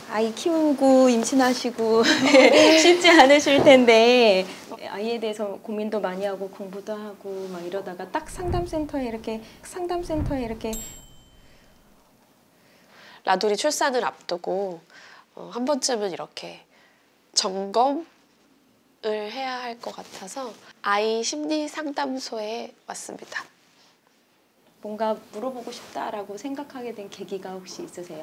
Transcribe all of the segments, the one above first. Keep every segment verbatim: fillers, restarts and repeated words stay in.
아이 키우고 임신하시고 쉽지 않으실 텐데 아이에 대해서 고민도 많이 하고 공부도 하고 막 이러다가 딱 상담센터에 이렇게 상담센터에 이렇게 라돌이 출산을 앞두고 어, 한 번쯤은 이렇게 점검을 해야 할 것 같아서 아이 심리 상담소에 왔습니다. 뭔가 물어보고 싶다라고 생각하게 된 계기가 혹시 있으세요?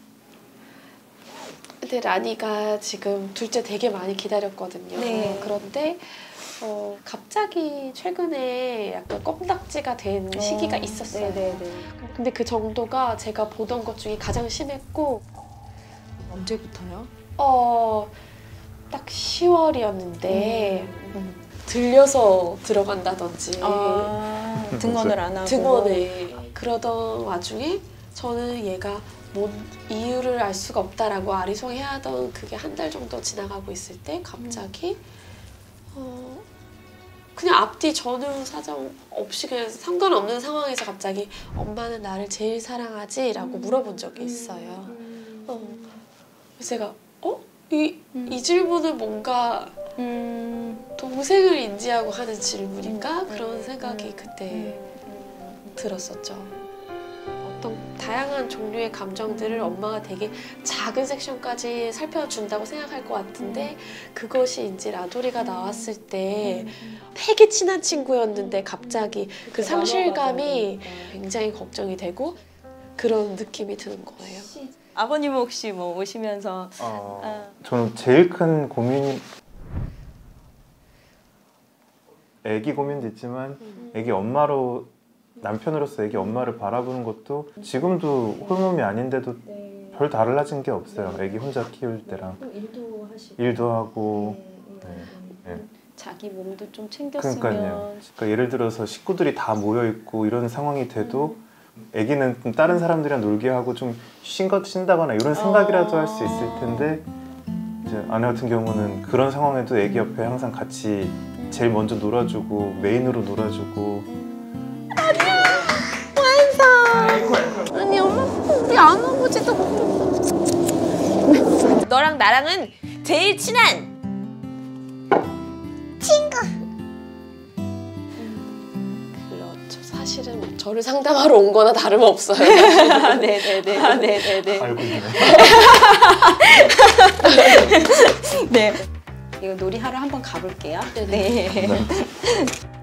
근데 라니가 지금 둘째 되게 많이 기다렸거든요. 네. 그런데 어, 갑자기 최근에 약간 껌딱지가 된 어, 시기가 있었어요. 네네네. 근데 그 정도가 제가 보던 것 중에 가장 심했고 언제부터요? 어, 딱 시월이었는데 음, 음. 들려서 들어간다든지 아, 등원을 안 하고 등원에 그러던 와중에 저는 얘가 뭔 이유를 알 수가 없다라고 아리송해하던 그게 한 달 정도 지나가고 있을 때 갑자기 음. 어, 그냥 앞뒤 전후 사정 없이 그냥 상관없는 상황에서 갑자기 엄마는 나를 제일 사랑하지? 라고 음. 물어본 적이 있어요. 음. 어. 그래서 제가 어? 이, 음. 이 질문은 뭔가 음. 동생을 인지하고 하는 질문인가? 음. 그런 생각이 그때 음. 들었었죠. 어떤 다양한 종류의 감정들을 엄마가 되게 작은 섹션까지 살펴준다고 생각할 것 같은데 그것이 이제 라돌이가 나왔을 때 되게 친한 친구였는데 갑자기 그 상실감이 굉장히 걱정이 되고 그런 느낌이 드는 거예요. 아버님은 혹시 뭐 오시면서 어, 아. 저는 제일 큰 고민이 애기 고민도 있지만 애기 엄마로 남편으로서 애기 엄마를 바라보는 것도 지금도 홀몸이 아닌데도 네. 별 달라진 게 없어요. 애기 혼자 키울 때랑 일도 하시고 일도 하고 네, 네. 네. 자기 몸도 좀 챙겼으면 그러니까요. 그러니까 예를 들어서 식구들이 다 모여 있고 이런 상황이 돼도 애기는 다른 사람들이랑 놀게 하고 좀 쉰, 쉰다거나 이런 생각이라도 할 수 있을 텐데 이제 아내 같은 경우는 그런 상황에도 애기 옆에 항상 같이 제일 먼저 놀아주고 메인으로 놀아주고 완성! 아니 엄마 우리 안 오고지도 너랑 나랑은 제일 친한 친구. 그렇죠. 사실은 저를 상담하러 온 거나 다름없어요. 네네네. 아, 네네네. 알고 있네. 네. 이거 놀이하러 한번 가볼게요. 네네. 네.